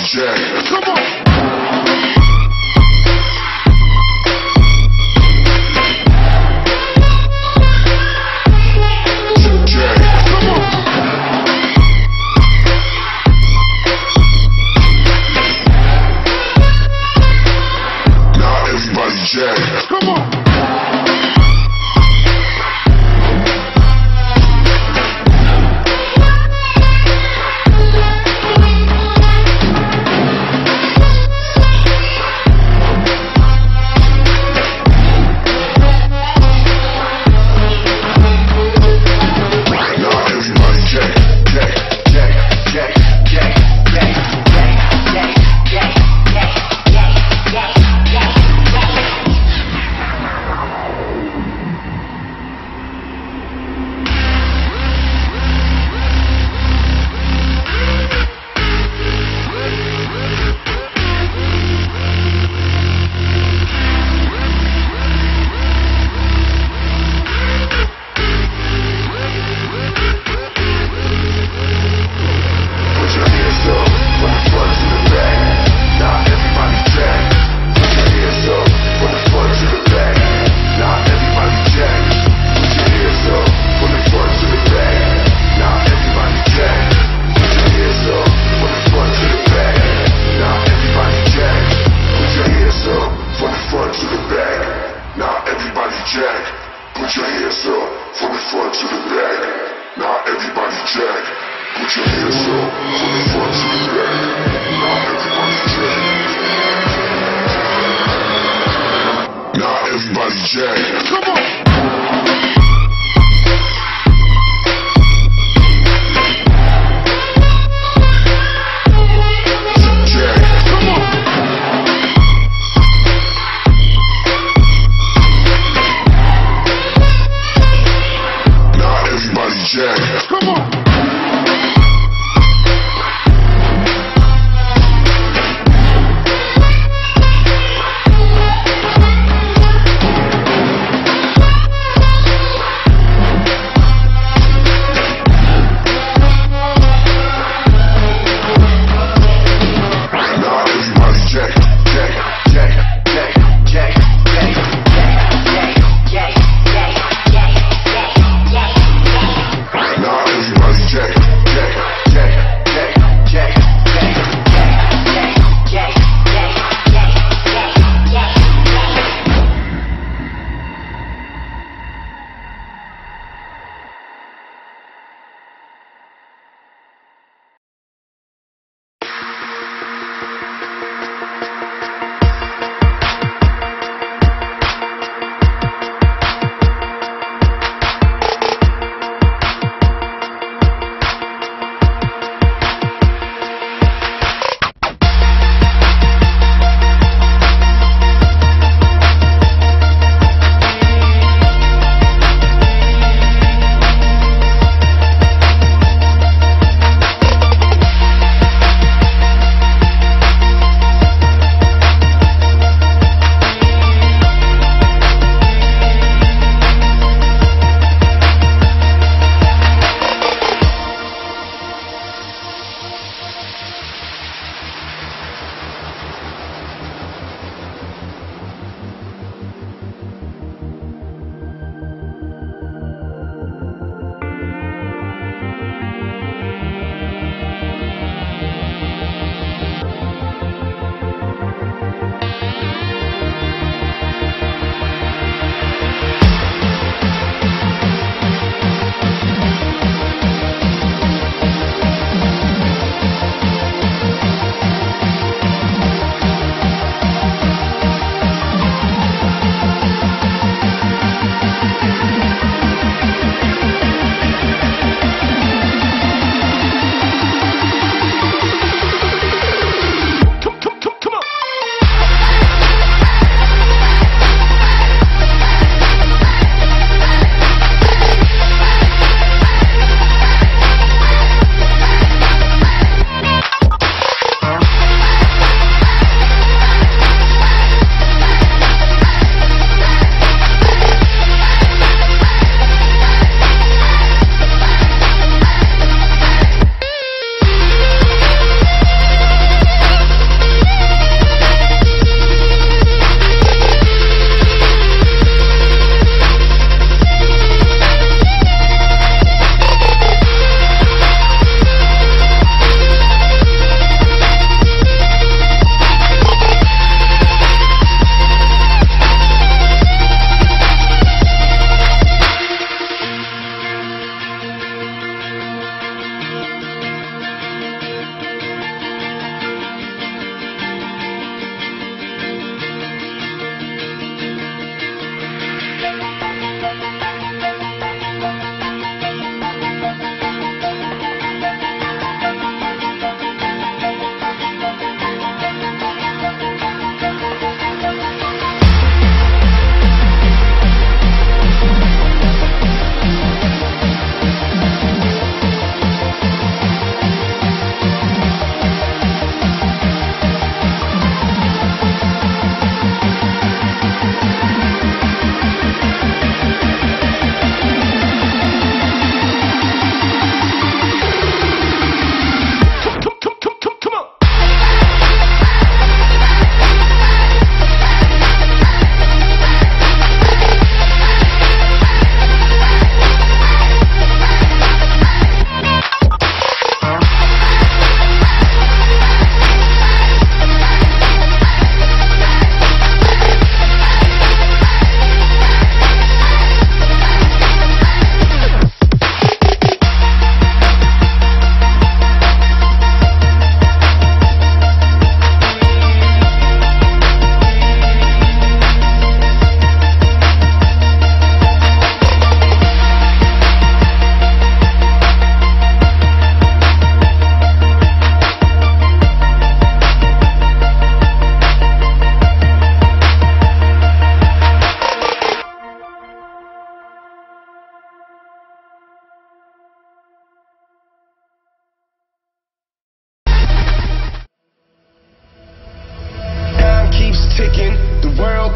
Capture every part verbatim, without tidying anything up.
jack. Come on. Jack. Come on. Jack, put your hands up from the front to the back. Now everybody jack, put your hands up from the front to the back. Now everybody jack. Now everybody jack. Come on. Jack. Come on.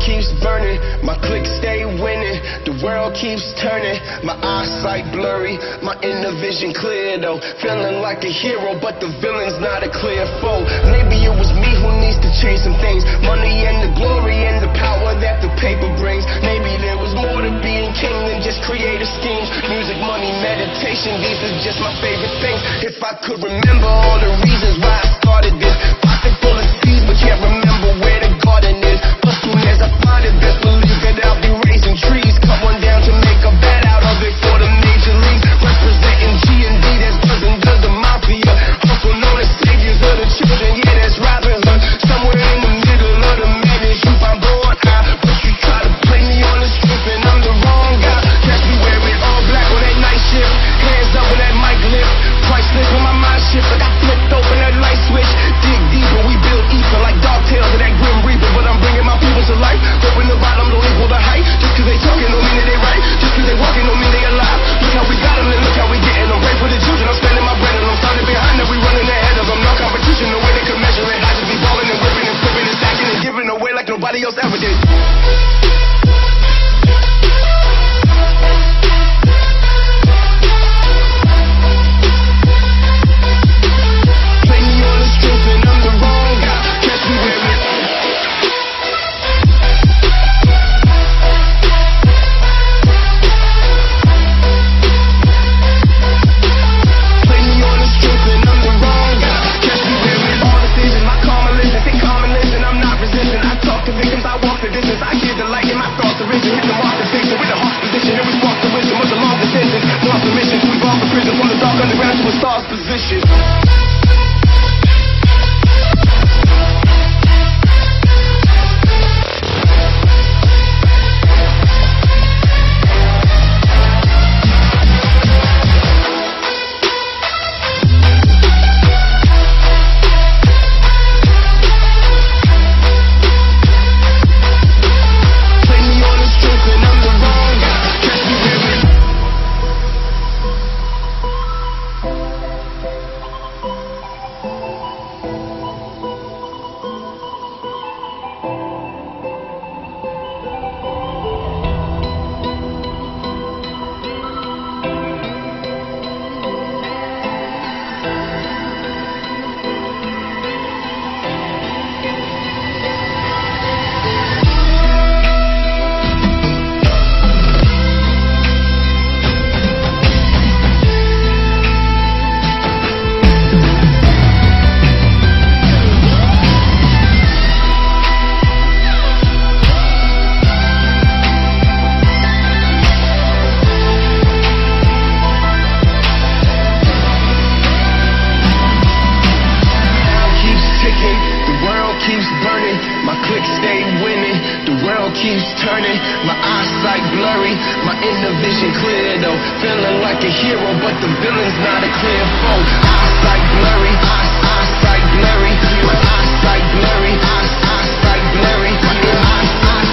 keeps burning, my clique stay winning. The world keeps turning, my eyesight blurry, my inner vision clear though. Feeling like a hero, but the villain's not a clear foe. Maybe it was me who needs to change some things. Money and the glory and the power that the paper brings. Maybe there was more to being king than just creative schemes. Music, money, meditation, these are just my favorite things. If I could remember all the reasons why I started this, pocket full of seeds, but can't remember where the garden is. But soon as I find it, best believe that I'll be raising trees. Cut one down to make a bed out of it for the major leagues. Representing G and D, that's dozen does the mafia. Also known as saviors of the children, yeah, that's Robin Hood. Somewhere in the middle of the madness, you find born out. But you try to play me on the strip and I'm the wrong guy. Catch me wearing all black on that night shift. Hands up when that mic lift. Priceless when my mind shifts, like I flipped open that light switch. Dig deeper, we build ether like Dark Tales of that Grim Reaper. But I'm bringing my people to life. Hoping the bottom don't equal the height. Just cause they talking don't mean that they right. Just cause they walking don't mean they alive. Look how we got them and look how we getting them. Pray for the children, I'm spending my bread and I'm starting behind them. We running ahead of them, no competition, no way they can measure it. I just be balling and whipping and flipping and stacking and giving away like nobody else ever did. Keeps turning, my eyesight blurry, my inner vision clear though. Feeling like a hero, but the villain's not a clear foe. Eyesight blurry, eyesight blurry, my eyesight blurry, eyesight blurry, my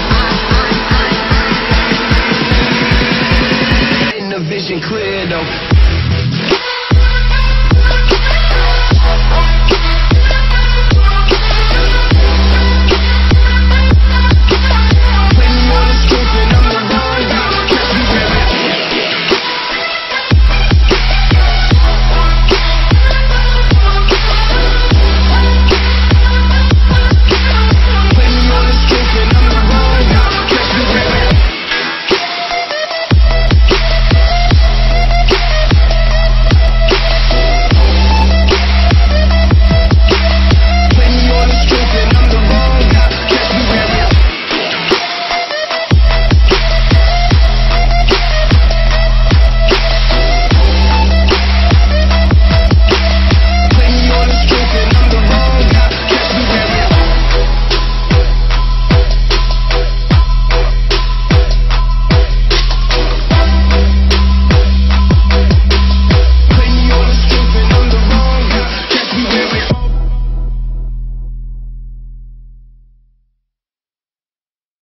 inner vision clear though.